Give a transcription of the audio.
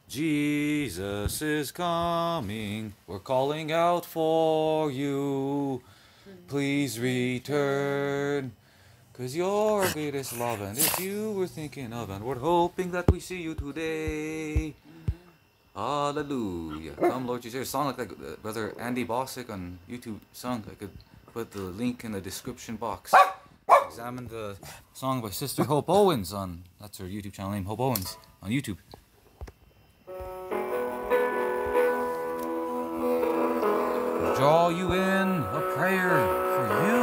Jesus is coming. We're calling out for you. Please return. 'Cause you're our greatest love, and it's you we're thinking of, and we're hoping that we see you today. Hallelujah. Come, Lord Jesus. There's a song like that Brother Andy Bosik on YouTube sung. I could put the link in the description box. Examine the song by Sister Hope Owens on, that's her YouTube channel name, Hope Owens, on YouTube. Draw you in a prayer for you.